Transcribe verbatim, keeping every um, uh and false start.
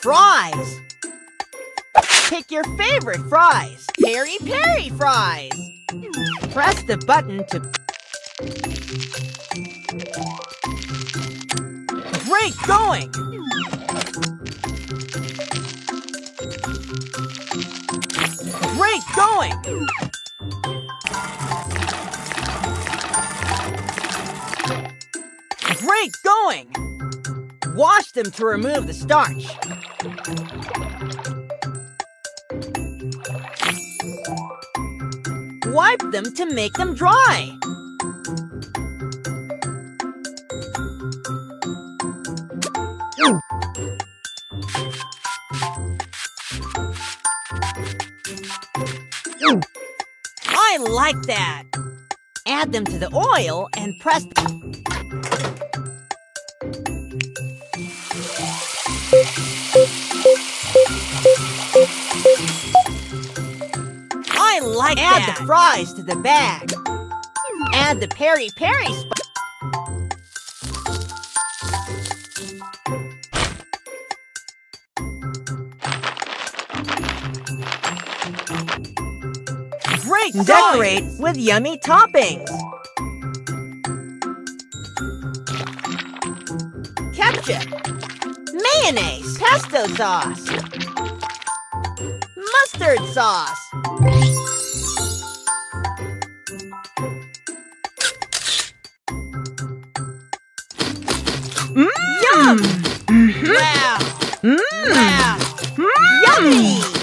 Fries! Pick your favorite fries. Peri Peri fries! Press the button to... Great going! Great going! Great going! Wash them to remove the starch. Wipe them to make them dry. I like that! Add them to the oil and press... I like Add that! Add the fries to the bag. Add the Peri Peri spice. Great going! Decorate with yummy toppings. Ketchup, mayonnaise, pesto sauce, mustard sauce. Mmm! Yum! Mm-hmm. Wow! Mm. Wow! Mm. Yummy!